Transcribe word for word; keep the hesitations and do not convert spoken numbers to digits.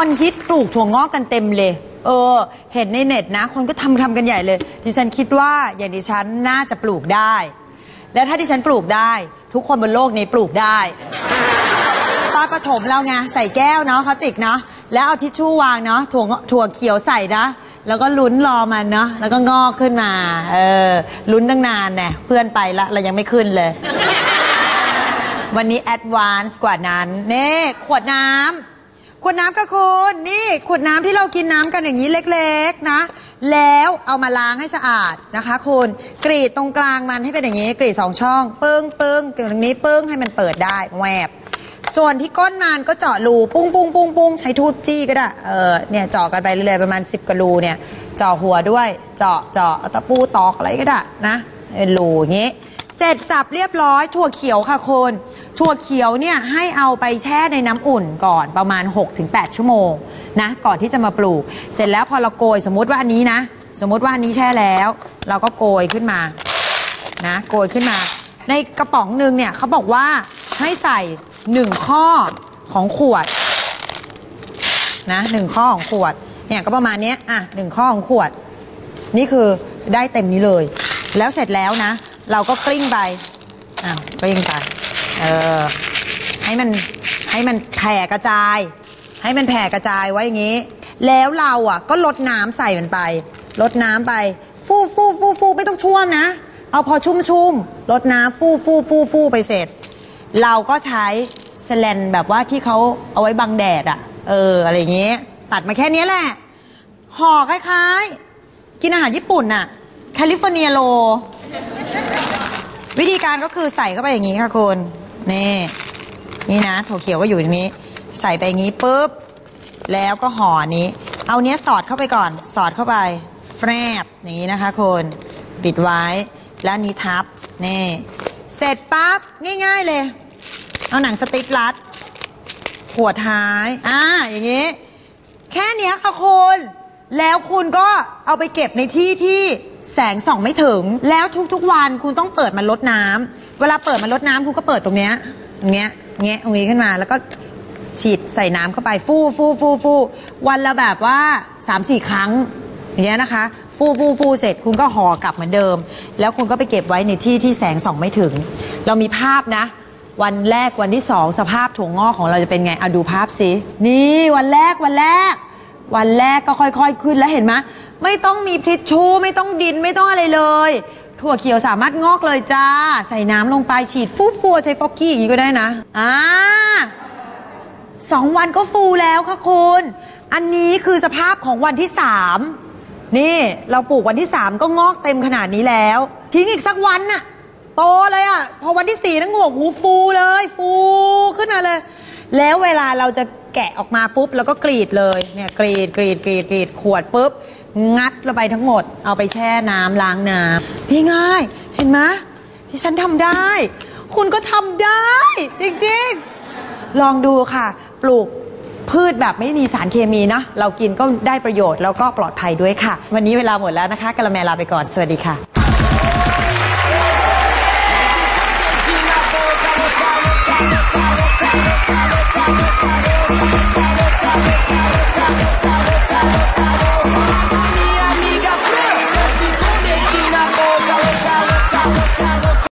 คนฮิตปลูกถั่วงอกกันเต็มเลยเออเห็นในเน็ตนะคนก็ทำทำกันใหญ่เลยดิฉันคิดว่าอย่างดิฉันน่าจะปลูกได้และถ้าดิฉันปลูกได้ทุกคนบนโลกนี้ปลูกได้ตอนประถมเราไงใส่แก้วเนาะพลาสติกเนาะแล้วเอาทิชชู่วางเนาะถั่วถั่วเขียวใส่นะแล้วก็ลุ้นรอมันเนาะแล้วก็งอกขึ้นมาเออลุ้นตั้งนานเนี่ยเพื่อนไปละเรายังไม่ขึ้นเลยวันนี้แอดวานซ์กว่านั้นนี่ขวดน้ำขวดน้ำก็คุณนี่ขวดน้ำที่เรากินน้ำกันอย่างนี้เล็กๆนะแล้วเอามาล้างให้สะอาดนะคะคุณกรีดตรงกลางมันให้เป็นอย่างนี้กรีดสองช่องปึ้งปึ้งตรงนี้ปึ้งให้มันเปิดได้แหวบส่วนที่ก้นมันก็เจาะรูปุ้งปุ้งปุ้งปุ้งใช้ทูบจี้ก็ได้เออเนี่ยเจาะกันไปเรื่อยๆประมาณสิบกว่ารูเนี่ยเจาะหัวด้วยเจาะเจาะตะปูตอกอะไรก็ได้นะเป็นรูอย่างนี้เสร็จสับเรียบร้อยถั่วเขียวค่ะคุณถั่วเขียวเนี่ยให้เอาไปแช่ในน้ำอุ่นก่อนประมาณ หกถึงแปด ชั่วโมงนะก่อนที่จะมาปลูกเสร็จแล้วพอเราโกยสมมุติว่าอันนี้นะสมมุติว่าอันนี้แช่แล้วเราก็โกยขึ้นมานะโกยขึ้นมาในกระป๋องหนึ่งเนี่ยเขาบอกว่าให้ใส่หนึ่งข้อของขวดนะหนึ่งข้อของขวดเนี่ยก็ประมาณนี้อ่ะหนึ่งข้อของขวดนี่คือได้เต็มนี้เลยแล้วเสร็จแล้วนะเราก็กลิ้งไปอ่ะกลิ้งไปเออให้มันให้มันแผ่กระจายให้มันแผ่กระจายไว้อย่างนี้แล้วเราอ่ะก็ลดน้ำใส่มันไปลดน้ำไปฟู่ฟู่ฟู่ฟู่ไม่ต้องท่วมนะเอาพอชุ่มชุ่มลดน้ำฟู่ฟู่ฟู่ฟู่ไปเสร็จเราก็ใช้สแลนแบบว่าที่เขาเอาไว้บังแดดอ่ะเอออะไรอย่างเงี้ยตัดมาแค่นี้แหละห่อคล้ายๆกินอาหารญี่ปุ่นอ่ะแคลิฟอร์เนียโรวิธีการก็คือใส่เข้าไปอย่างนี้ค่ะคุณนี่นี่นะถั่วเขียวก็อยู่ตรงนี้ใส่ไปอย่างนี้ปุ๊บแล้วก็ห่อนี้เอาเนี้ยสอดเข้าไปก่อนสอดเข้าไปแฟบอย่างนี้นะคะคุณปิดไว้แล้วนี้ทับนี่เสร็จปั๊บง่ายๆเลยเอาหนังสติ๊กรัดหัวท้ายอ่าอย่างนี้แค่เนี้ยค่ะคุณแล้วคุณก็เอาไปเก็บในที่ที่แสงส่องไม่ถึงแล้วทุกๆวันคุณต้องเปิดมันลดน้ำเวลาเปิดมันลดน้ำคุณก็เปิดตรงเนี้ยตรงเนี้ยเงี้ยตรงนี้ขึ้นมาแล้วก็ฉีดใส่น้ำเข้าไปฟู่ฟู่ฟู่ฟู่วันละแบบว่า สามสี่ ครั้งอย่างเงี้ยนะคะฟู่ฟู่ฟู่เสร็จคุณก็ห่อกลับเหมือนเดิมแล้วคุณก็ไปเก็บไว้ในที่ที่แสงส่องไม่ถึงเรามีภาพนะวันแรกวันที่สองสภาพถั่วงอกของเราจะเป็นไงเอาดูภาพสินี่วันแรกวันแรกวันแรกก็ค่อยๆขึ้นแล้วเห็นไหมไม่ต้องมีทิชชู่ไม่ต้องดินไม่ต้องอะไรเลยถั่วเขียวสามารถงอกเลยจ้าใส่น้ำลงไปฉีดฟูฟูใช้ฟอกกี้อย่างนี้ก็ได้นะอ่าสองวันก็ฟูแล้วค่ะคุณอันนี้คือสภาพของวันที่สามนี่เราปลูกวันที่สามก็งอกเต็มขนาดนี้แล้วทิ้งอีกสักวันน่ะโตเลยอ่ะพอวันที่สี่นั่งหัวหูฟูเลยฟูขึ้นมาเลยแล้วเวลาเราจะแกะออกมาปุ๊บแล้วก็กรีดเลยเนี่ยกรีดกรีดกรีดกรีดขวดปุ๊บงัดลงไปทั้งหมดเอาไปแช่น้ำล้างน้ำพี่ง่ายเห็นไหมที่ฉันทำได้คุณก็ทำได้จริงๆลองดูค่ะปลูกพืชแบบไม่มีสารเคมีนะเรากินก็ได้ประโยชน์แล้วก็ปลอดภัยด้วยค่ะวันนี้เวลาหมดแล้วนะคะกะละแมลาไปก่อนสวัสดีค่ะ We'll be right back.